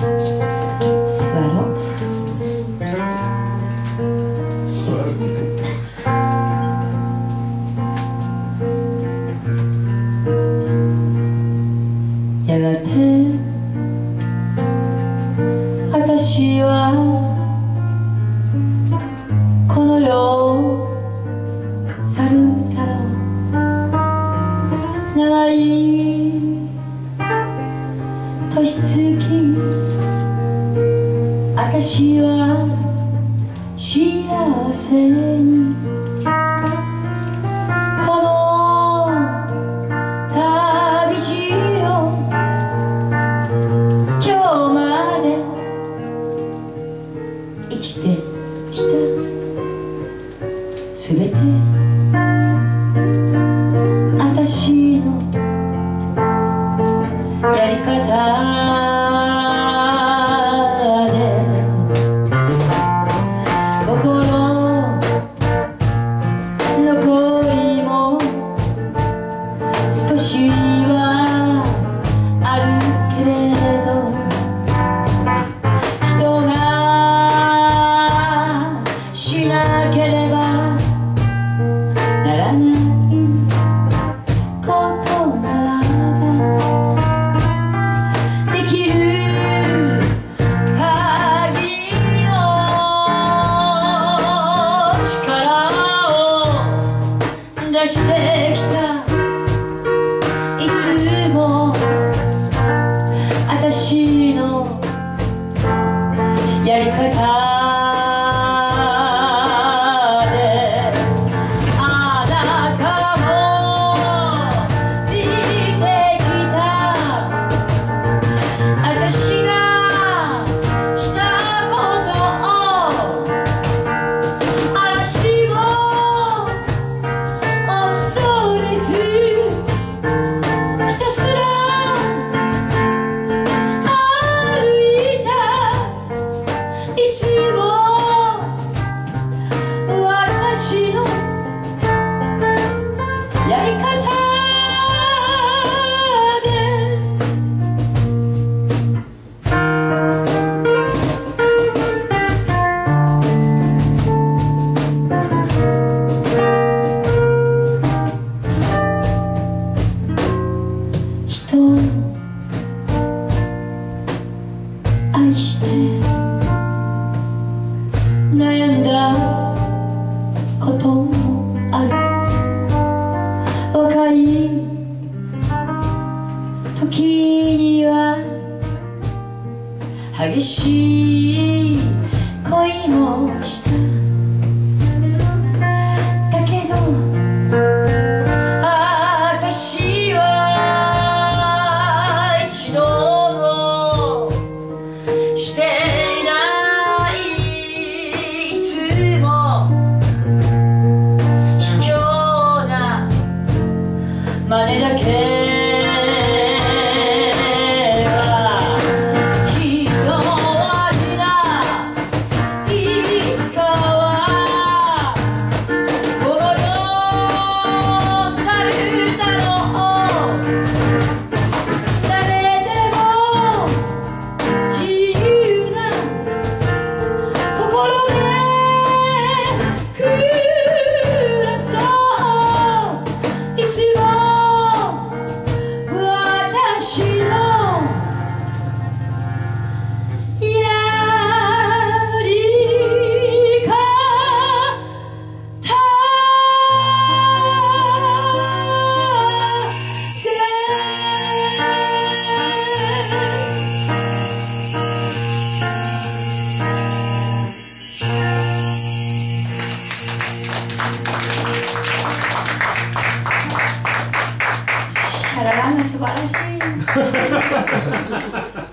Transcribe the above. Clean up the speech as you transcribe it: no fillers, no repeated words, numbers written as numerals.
座ろう。やがて私はこの世を去るだろう。長い年月私は幸せにこの旅路を今日まで生きてきたすべて私のやり方少しはあるけれど人がしなければならないことならばできる限りの力を出してきた。いつも私のやり方であなたも見てきた私がしたことを嵐も恐れず愛して悩んだこともある。若い時には激しい恋もした。だけど私は一度もしていない。いつも卑怯な真似だけシャララン素晴らしい。